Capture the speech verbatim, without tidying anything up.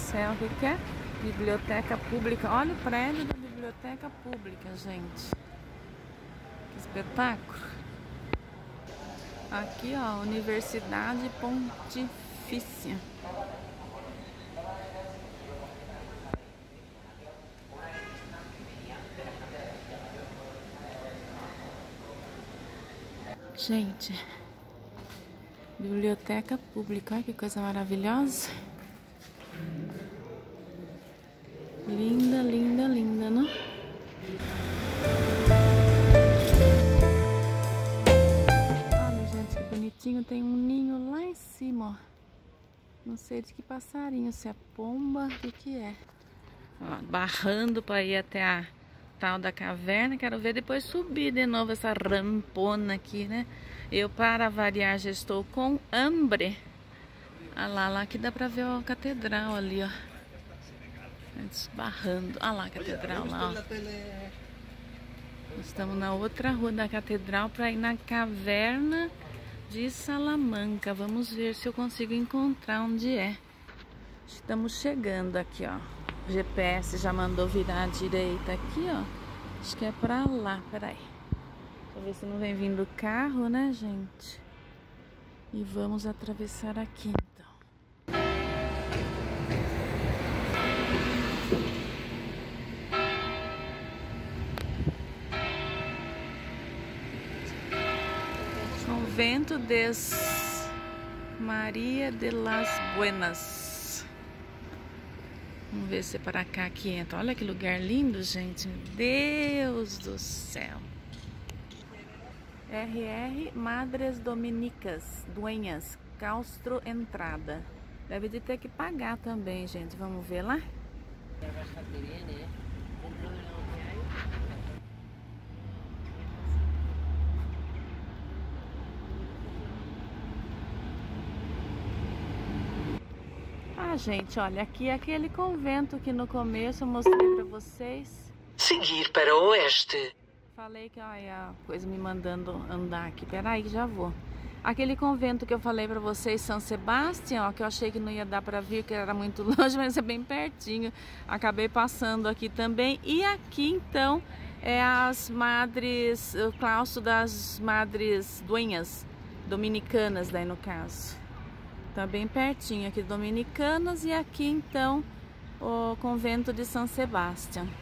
céu, o que que é? Biblioteca Pública. Olha o prédio da Biblioteca Pública, gente. Que espetáculo. Aqui, ó, Universidade Pontifícia. Gente, Biblioteca Pública, olha que coisa maravilhosa. Linda, linda, linda, não? Olha, gente, que bonitinho. Tem um ninho lá em cima, ó. Não sei de que passarinho, se é pomba, o que que é. Ó, barrando para ir até a tal da caverna. Quero ver depois subir de novo essa rampona aqui, né? Eu, para variar, já estou com hambre. Olha lá, lá que dá pra ver a catedral ali, ó. Desbarrando. Olha lá a catedral lá, ó. Estamos na outra rua da catedral para ir na caverna de Salamanca. Vamos ver se eu consigo encontrar onde é. Estamos chegando aqui, ó. O G P S já mandou virar à direita aqui, ó. Acho que é pra lá, peraí. Deixa eu ver se não vem vindo carro, né, gente? E vamos atravessar aqui, então. Convento de Maria de las Buenas. Vamos ver se é para cá que entra. Olha que lugar lindo, gente. Meu Deus do céu. R R Madres Dominicas Dueñas, claustro entrada. Deve de ter que pagar também, gente. Vamos ver lá? Ah, gente, olha, aqui é aquele convento que no começo eu mostrei pra vocês. Seguir para o oeste. Falei que, olha, a coisa me mandando andar aqui. Peraí, que já vou. Aquele convento que eu falei pra vocês, São Sebastião, ó, que eu achei que não ia dar pra vir, que era muito longe, mas é bem pertinho. Acabei passando aqui também. E aqui, então, é as madres, o claustro das Madres Dueñas, dominicanas, daí no caso. Tá bem pertinho aqui, dominicanas, e aqui, então, o convento de São Sebastião.